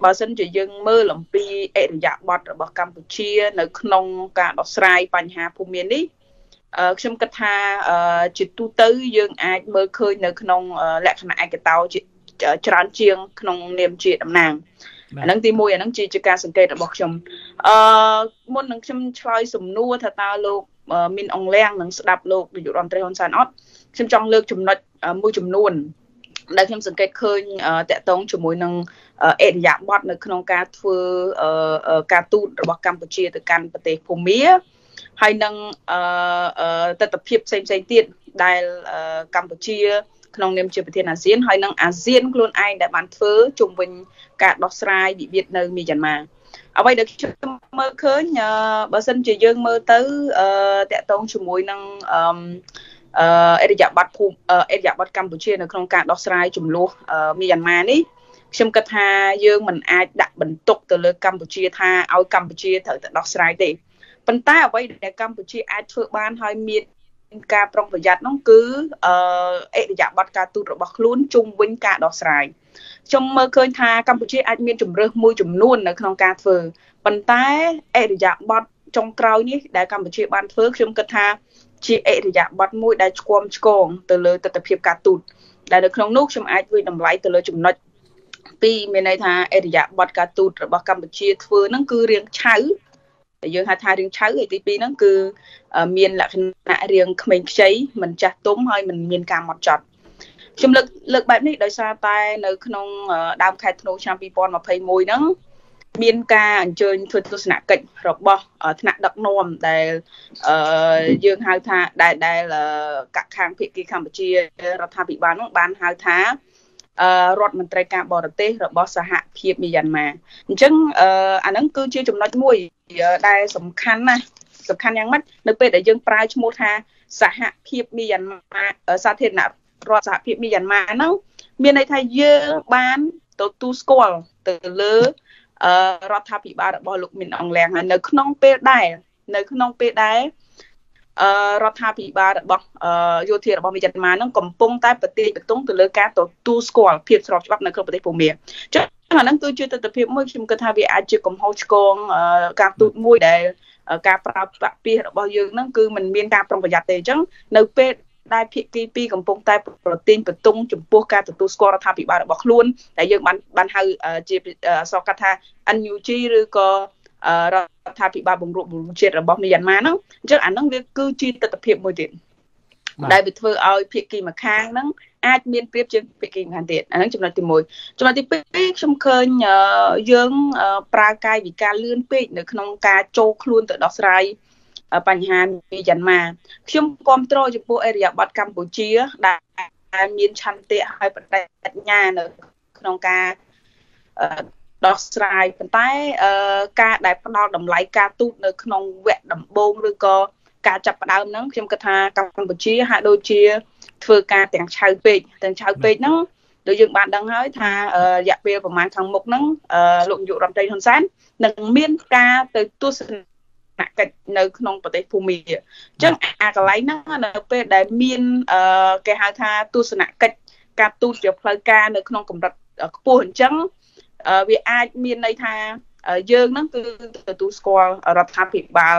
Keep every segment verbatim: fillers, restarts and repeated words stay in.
បើសិនជាយើងមើលអំពីអរិយាប័ត្ររបស់កម្ពុជានៅក្នុងការដោះស្រាយបញ្ហាភូមិមាននេះខ្ញុំគិតថាជាទូទៅយើងអាចមើលឃើញនៅក្នុងលក្ខណៈឯកតោច្រើនជាងក្នុងនាមជាតំណាងអាហ្នឹងទីមួយអាហ្នឹងជាការសង្កេតរបស់ខ្ញុំអឺមុននឹងខ្ញុំឆ្លើយសំណួរថាតើលោកមានអង្លាំងនឹងស្ដាប់លោកនាយករដ្ឋមន្ត្រីហ៊ុនសែនអត់ខ្ញុំចង់លើកចំណុចមួយចំនួនដែលខ្ញុំសង្កេតឃើញតាក់ទងជាមួយនឹងអរិយាប័ត្រនៅក្នុងការធ្វើការទូតរបស់កម្ពុជាទៅកាន់ប្រទេសភូមាហើយនឹងទស្សនវិជ្ជាផ្សេងផ្សេងទៀតដែលកម្ពុជាក្នុងនាមជាប្រធានអាស៊ានហើយនឹងអាស៊ានខ្លួនឯងដែលបានធ្វើជុំវិញការដោះស្រាយវិវាទនៅមីយ៉ាន់ម៉ាអ្វីដែលខ្ញុំមើលឃើញបើសិនជាយើងមើលទៅតាក់ទងជាមួយនឹងអរិយាប័ត្រភូមិអរិយាប័ត្រកម្ពុជានៅក្នុងការដោះស្រាយចំនួនមីយ៉ាន់ម៉ានេះខ្ញុំគិតថាយើងមិនអាចដាក់បន្ទុកទៅលើកម្ពុជាថាឲ្យកម្ពុជាត្រូវតែដោះស្រាយទេប៉ុន្តែអ្វីដែលកម្ពុជាអាចធ្វើបានហើយមានការប្រុងប្រយ័ត្ននោះគឺអរិយាប័ត្រការទូតរបស់ខ្លួនជុំវិញការដោះស្រាយខ្ញុំមើលឃើញថាកម្ពុជាអាចមានជំរើសមួយចំនួននៅក្នុងការធ្វើប៉ុន្តែអរិយាប័ត្រចុងក្រោយនេះដែលកម្ពុជាបានធ្វើខ្ញុំគិតថាជាអរិយាប័ត្រមួយដែលឆ្គាំឆ្គងទៅលើទស្សនវិជ្ជាការទូតដែលនៅក្នុងនោះខ្ញុំអាចវិតម្លៃទៅលើចំណុចពីរមានន័យថាអរិយាប័ត្រការទូតរបស់កម្ពុជាធ្វើហ្នឹងគឺរៀងឆៅយើងហៅថារៀងឆៅហើយទីពីរហ្នឹងគឺមានលក្ខណៈរៀងក្មេងខ្ចីមិនចាស់ទុំហើយមិនមានការមកចត់ខ្ញុំលើកលើកបែបនេះដោយសារតែនៅក្នុងដើមខែធ្នូឆ្នាំពីរពាន់ម្ភៃមួយហ្នឹងមានការអញ្ជើញធ្វើទស្សនកិច្ចរបស់ថ្នាក់ដឹកនាំដែលយើងហៅថាដែលដែលកខាងភាគីកម្ពុជារដ្ឋាភិបាលហ្នឹងបានហៅថារដ្ឋមន្ត្រីការបរទេសរបស់សហភាពមីយ៉ាន់ម៉ាអញ្ចឹងអាហ្នឹងគឺជាចំណុចមួយដែលសំខាន់ណាស់សំខាន់យ៉ាងម៉េចនៅពេលដែលយើងប្រើឈ្មោះថាសហភាពមីយ៉ាន់ម៉ាសាធារណរដ្ឋសហភាពមីយ៉ាន់ម៉ាហ្នឹងមានន័យថាយើងបានទទួលស្គាល់ទៅលើរដ្ឋាភិបាលរបស់លោកមីនអងលៀងហើយនៅក្នុងពេលដែរនៅក្នុងពេលដែររដ្ឋាភិបាលរបស់យោធារបស់មីយ៉ាន់ម៉ាហ្នឹងកំពុងតែប្រតិបត្តិទៅលើការទទួលស្គាល់ភាពស្របច្បាប់នៅក្នុងប្រទេសភូមាចឹងអាហ្នឹងគឺជាទស្សនវិជ្ជាមួយខ្ញុំគិតថាវាអាចជាកំហុសឆ្គងការទូតមួយដែលការប្រើប្រាស់ពាក្យរបស់យើងហ្នឹងគឺมันមានការប្រុងប្រយ័ត្នទេអញ្ចឹងនៅពេលដែលភាគីពីរកំពុងតែប្រទីងបន្ទង់ចំពោះការទទួលស្គាល់រដ្ឋាភិបាលរបស់ខ្លួនដែលយើងបានបានហៅជាអក្សរកាត់ថា អេន យូ ជី ឬក៏រដ្ឋាភិបាលបង្រួបបង្រួមជាតិរបស់មីយ៉ាន់ម៉ាហ្នឹងអញ្ចឹងអាហ្នឹងវាគឺជាទស្សនវិជ្ជាមួយទៀតដែលវាធ្វើឲ្យភាគីម្ខាងហ្នឹងអាចមានប្រៀបជាភាគីម្ខាងទៀតអាហ្នឹងចំណុចទីមួយចំណុចទីពីរខ្ញុំឃើញយើងប្រើកាយវិការលឿនពេកនៅក្នុងការចូលខ្លួនទៅដោះស្រាយបញ្ហាមីយ៉ាន់ម៉ាខ្ញុំគាំទ្រចំពោះអរិយាប័ត្រកម្ពុជាដែលមានឆន្ទៈហើយបដិញ្ញានៅក្នុងការដោះស្រាយប៉ុន្តែការដែលផ្ដល់តម្លៃការទូតនៅក្នុងវគ្គដំបូងឬក៏ការចាប់ផ្ដើមហ្នឹងខ្ញុំគិតថាកម្ពុជាហាក់ដូចជាធ្វើការទាំងឆៅពេកទាំងឆៅពេកហ្នឹងដូចយើងបានដឹងហើយថារយៈពេលប្រហែលខាងមុខហ្នឹងលោកនាយករដ្ឋមន្ត្រីហ៊ុនសែននឹងមានការទៅទស្សនកិច្ចនៅក្នុងប្រទេសភូមាអញ្ចឹងអាកន្លែងហ្នឹងនៅពេលដែលមានគេហៅថាទស្សនកិច្ចការទូតជាផ្លូវការនៅក្នុងកម្រិតខ្ពស់អញ្ចឹងវាអាចមានន័យថាយើងហ្នឹងគឺទទួលស្គាល់រដ្ឋាភិបាល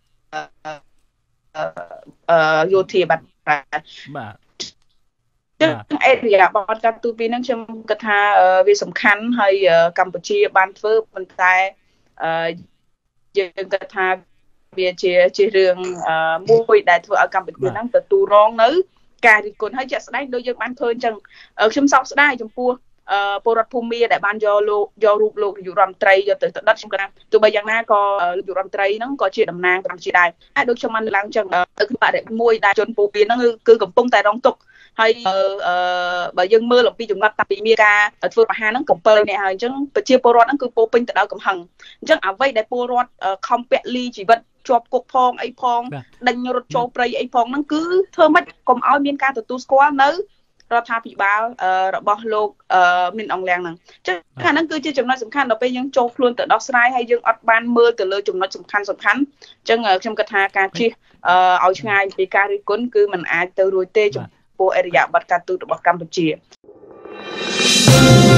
យោធាបាទបាទចឹងអរិយាប័ត្រការទូតពីហ្នឹងខ្ញុំគិតថាវាសំខាន់ហើយកម្ពុជាបានធ្វើប៉ុន្តែយើងគិតថាវាជាជារឿងមួយដែលធ្វើឲ្យកម្ពុជាហ្នឹងទទួលរងនៅការរិះគន់ហើយជាក់ស្ដែងដូចយើងបានឃើញចឹងខ្ញុំសោកស្ដាយចំពោះពលរដ្ឋភូមាដែលបានយកលោកយករូបលោកនាយករដ្ឋមន្ត្រីយកទៅដិតខ្ញុំគិតថាទោះបីយ៉ាងណាក៏លោកនាយករដ្ឋមន្ត្រីហ្នឹងក៏ជាតំណាងកម្ពុជាដែរហើយដូចខ្ញុំបានលើកឡើងចឹងនៅក្នុងបរិបទមួយដែលជនភូមាហ្នឹងគឺកំពុងតែរងទុក្ខហើយបើយើងមើលអំពីចំណាត់តាពីមានការធ្វើប្រហារហ្នឹងកំពិលអ្នកហើយអញ្ចឹងប្រជាពលរដ្ឋហ្នឹងគឺពោពេញទៅដោយកំហឹងអញ្ចឹងអ្វីដែលពលរដ្ឋខំពលីជីវិតជាប់គុកផងអីផងដេញរត់ចូលព្រៃអីផងហ្នឹងគឺធ្វើម៉េចកុំឲ្យមានការទទួលស្គាល់នៅរដ្ឋាភិបាលរបស់លោកមីនអងលៀងហ្នឹងអញ្ចឹងអាហ្នឹងគឺជាចំណុចសំខាន់ដល់ពេលយើងចូលខ្លួនទៅដោះស្រាយហើយយើងអត់បានមើលទៅលើចំណុចសំខាន់សំខាន់អញ្ចឹងខ្ញុំគិតថាការជិះឲ្យឆ្ងាយពីការរិះគន់គឺมันអាចទៅរួចទេចំពោះអរិយាប័ត្រការទូតរបស់កម្ពុជា